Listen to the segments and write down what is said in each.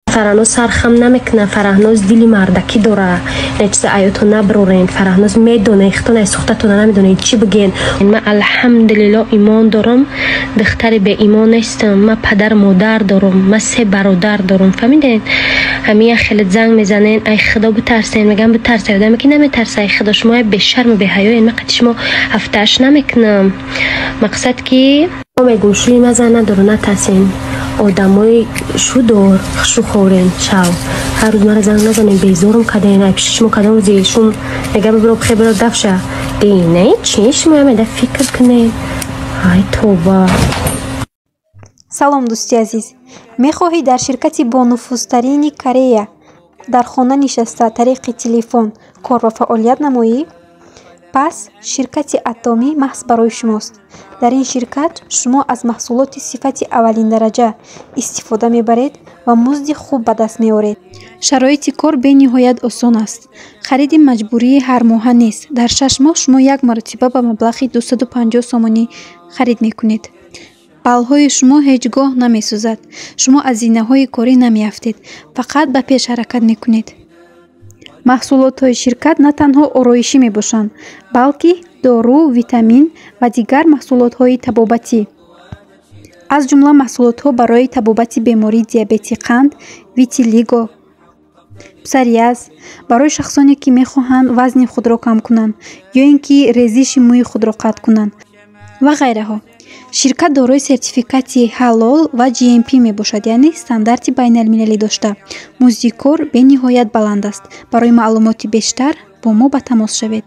фараҳноз сархам намекунад, фараҳноз дили мардакӣ дора, нечиза аётон наброрен, фараҳноз медона ихтон ай сухтатона намедонед чӣ биген. ман алҳамдулилло имон дорам, духтари беимон нестам, ман падар модар дорам, ман 3 бародар дорам. фаҳмиден? ҳамия хеле занг мезанен, ай худо битарсен, мегам битарса, одаме ки наметарса, ай худо шумо ай бешарму беҳаёен, ман қати шумо ҳафтааш намекунам. мақсад ки мегум шуи мазан надору натарсен, одамои шудор шухорен шав ҳар рӯз мара занг назанен, безорам каден, ай пиши шумо кадом рӯзи шум мегам бибиро бихебиро дафша дина чи шумо ямеда фикр кунен. ай тоба. салом дӯсти азиз, мехоҳӣ дар ширкати бонуфузтарини Корея дар хона нишаста тариқи телефон кор ва фаъолият намоӣ? пас ширкати Атоми маҳз барои шумост. дар ин ширкат шумо аз маҳсулоти сифати аввалиндараҷа истифода мебаред ва музди хуб ба даст меоред. шароити кор бениҳоят осон аст. хариди маҷбурии ҳармоҳа нест. дар 6 моҳ шумо як маротиба ба маблағи 250 сомонӣ харид мекунед. балҳои шумо ҳеҷ гоҳ намесӯзад. шумо аз зинаҳои корӣ намеафтед, фақат ба пеш ҳаракат мекунед. маҳсулотҳои ширкат на танҳо ороишӣ мебошанд, балки дору, витамин ва дигар маҳсулотҳои табобатӣ. аз ҷумла маҳсулотҳо барои табобати бемории диабети қанд, витилиго, псориаз, барои шахсоне ки мехоҳанд вазни худро кам кунанд ё ин ки резиши мӯи худро қатъ кунанд ва ғайраҳо. ширкат дорои сертификати ҳалол ва GMP мебошад, яъне стандарти байналмилалӣ дошта. музди кор бениҳоят баланд аст. барои маълумоти бештар бо мо ба тамос шавед.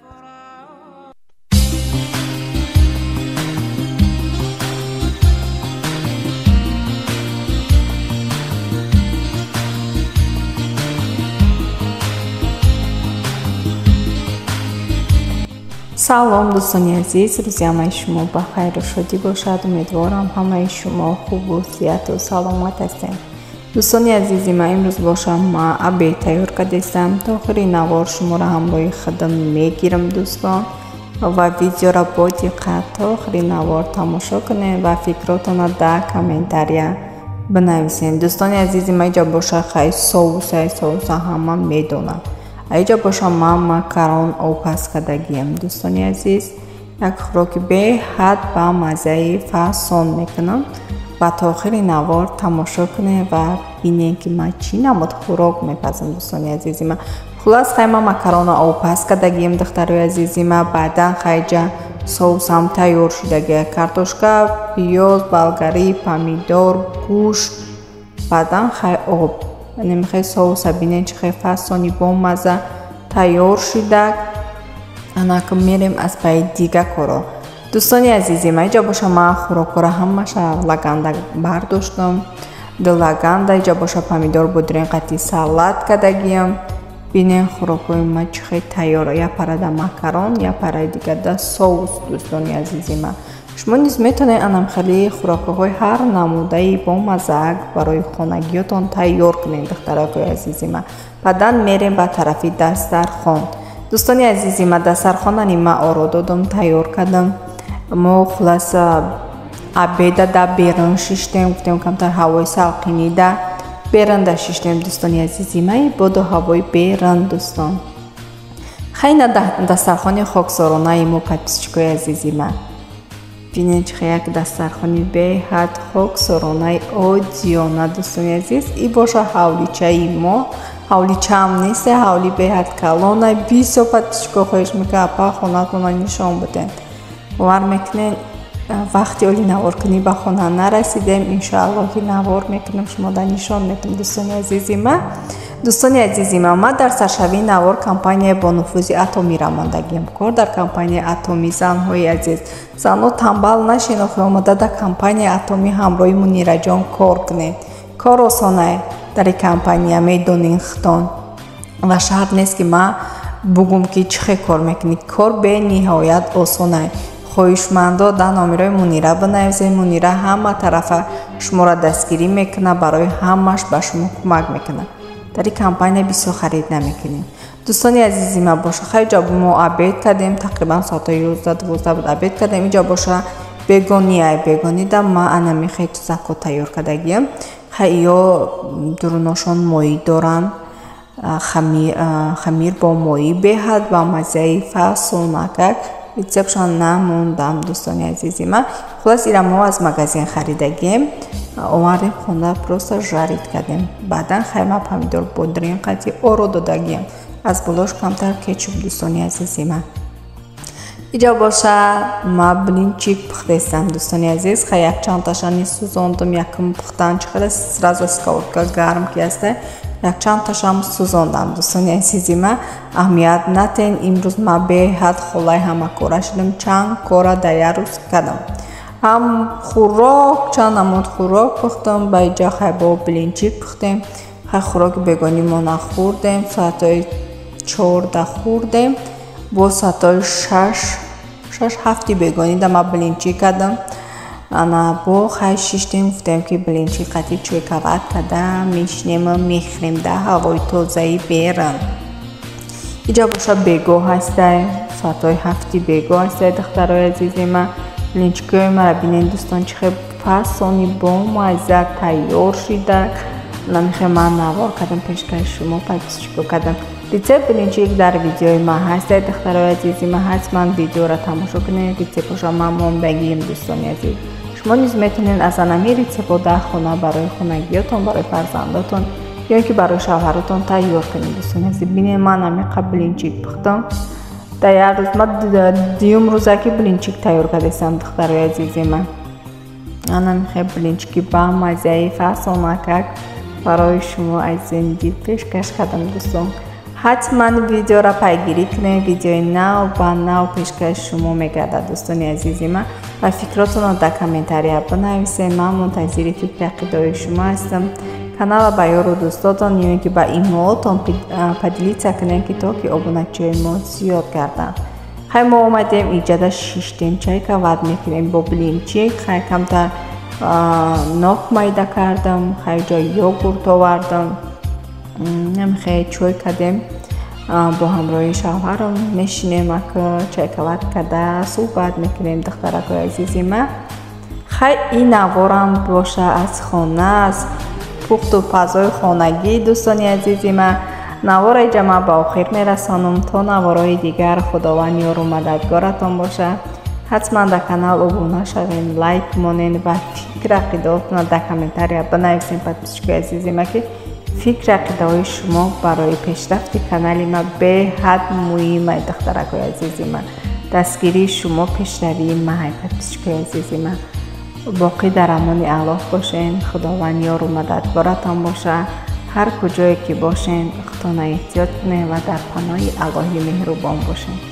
салом дӯстони азиз, рӯзи ҳамаи шумо ба хайру шодӣ бошад. умедворам ҳамаи шумо хубу сеҳату саломат ҳастед. дӯстони азизи ман, имрӯз бошам ман абед тайёр кардастам. то охири навор шуморо ҳамроҳи худам мегирам дӯстон ва видеоро бо диққат то охири навор тамошо кунед ва фикротонро дар комментария бинависед. дӯстони азизи ман, иҷо боша хай соуса ҳама медонам. айҷа боша ман макарон опас кардагиам. дӯстони азиз, як хӯроки беҳад ба маззаи фасон мекунам ва то охири навор тамошо кунед ва бинед ки ман чӣ намуд хӯрок мепазам. дӯстони азизи ман, хулас хай ман макаронро опас кардагиам духтарои азизи ман. баъдан хайҷа соусам тайёр шудагия, картошка, пиёз, болгарӣ, помидор, гӯшт, баъдан хай об. намехай соуса бинед чӣ хай фасони бомазза тайёр шуда. анак мерем аз паи дига коро. дӯстони азизи ман, иҷо боша ман хӯрокҳоро ҳамаша лаганда бардоштам. ду лаганда иҷо боша помидор будирин қати салат кардагиам. бинед хӯрокҳои ман чӣ хай тайёр. я парада макарон, я параи дига да соус. дӯстони азизи ман, шумо низ метавонед анамхали хӯрокҳои ҳар намудаи бомазза барои хонагиётон тайёр кунед духтарои азизи ман. баъдан мерем ба тарафи дастархон. дӯстони азизи ман, дастархонани ман оро додам, тайёр кардам. мо хулоса абеда да берун шиштем, гуфтем камтар ҳавои салқинӣ да берунда шиштем. дӯстони азизи ман, боду ҳавои берун дӯстон. хайна дастархони хоксоронаи мо подписчикои азизи ман. бинед чихе як дастархони беҳад хоксоронаи оддиёна. дӯстони азиз, и боша ҳавличаи мо. ҳавличаам нест, ҳавли беҳад калона. бисёр подписчико хоҳиш мекунам па хонатона нишон будем. бовар мекунед вақти оли наворкунӣ ба хона нарасидем. иншоалло ки навор мекунам, шумо да нишон метавонед. дӯстони азизи ман, дӯстони азизи ман, ман дар саршавии навор компанияи бонуфузи Атомиро мондагиам кор. дар компанияи Атоми занҳои азиз, занҳо танбал нашед, охир омада дар компанияи Атоми ҳамроҳи Мунираҷон кор кунед. кор осон аст дар ин компания, медонед хитон ва шарт нест ки ман бугум ки чӣ хел кор мекунӣ. кор бениҳоят осон аст. хоҳишмандо дар номерои Мунира бинависед. Мунира ҳама тарафа шуморо дастгирӣ мекунад, барои ҳамаш ба шумо кӯмак мекунад. дар ин компания бисёр харид намекунем. дӯстони азизи ман, боша хай ҷо мо абед кардем, тақрибан соати 11-12 буд абед кардем. иҷо боша бегони да ман анамихай тузако тайёр кардагиам. ё дуруношон моӣ доранд, хамир бо моӣ беҳад ва маззаи фасл накак. рецептшон намондам дӯстони азизи ман. Хулос ира мо аз магазин харидагем, овардем хона, просто жарид кардем. Баъдан хайма помидор бодирин қати оро додагем, аз болош камтар кетчуп. дӯстони азизи ман иҷо боша ма блинчик пухтестам. дӯстони азиз хай якчандташани сӯзондам, якм пухтан чихела сразу сковородка гарм ки аста якчандташам сӯзондам. дӯстони азизи ман аҳамият натен, имрӯз ма беҳад холаи ҳамакора шудам, чанд кора дар як рӯз кардам. ҳам хӯрок, чанд намуд хӯрок пухтам, ба иҷо хай бо блинчик пухтем. хай хӯроки бегонӣ мо нахӯрдем, соатои 14 хӯрдем, бо соатои 6-7 бегонӣ да ма блинчик кардам. ана бо хай 6 гуфтем ки блинчик қати чӯйкават када мешинем мехӯрем, да ҳавои тозаи берам. иҷо боша бегоҳ ҳастаем, соатои 7 бегоҳ ҳастаем. духтарои азизи ман блинчикои мара бинем дӯстон чӣ хел фасони бо мазза тайёр шуда. намехе ман навор кардам, пешкаши шумо подписчиков кардам. рецепт блинчик дар видеои ман ҳастед. духтарои азизи ман ҳатман видеоро тамошо кунед. рецептҳоша мамондагием дӯстони азиз. шумо низ метавонед аз анами рецептҳо дар хона барои хонагиётон, барои фарзандотон ё ин ки барои шавҳаротон тайёр кунед. дӯстони азиз бинед ман намеқа блинчик пухтам. дар як рӯз ма дуюм рӯзаки блинчик тайёр кардастам. духтарои азизи ман намеқа блинчики ба маззаи фасонакак барои шумо азизин дил пешкаш кардам. дӯстон ҳатман видеоро пайгирӣ кунед. видеои нав ба нав пешкаши шумо мегардад. дӯстони азизи ман ва фикротонро дар комментария бинависед. ман мунтазири фикри ақидаҳои шумо ҳастам. канала ба ёру дӯстотон ё ин ки ба имоотон поделиться кунед ки то ки обуначиҳои мо зиёд гарданд. хай мо омадем иҷада 6 чайка вард мекунем бо блинчик. хай камтар нок майда кардам, хай ҷо йогурт овардам, намехе чой кардем. бо ҳамроҳи шавҳарам мешинем ака чайкават када суҳбат мекунем. духтаракои азизи ман хай ин наворам боша аз хона, аз пухту фазои хонагӣ. дӯстони азизи ман навораи ҷама ба охир мерасонам. то навораи дигар худованд ёру мададгоратон боша. ҳатман дар канал обуна шавед, лайк монед ва фикр ақидаотонро дар комментария бинависед. подписчикои азизи ман ки фикри ақидаҳои шумо барои пешрафти канали ман беҳад муҳимаст. духтаракои азизи ман дастгирии шумо пешравии ман. подписчикои азизи ман боқӣ дар амони аллоҳ бошед. худованд ёру мададгоратон боша. ҳар куҷое ки бошед худона эҳтиёт кунед ва дар паноҳи аллоҳи меҳрубон бошед.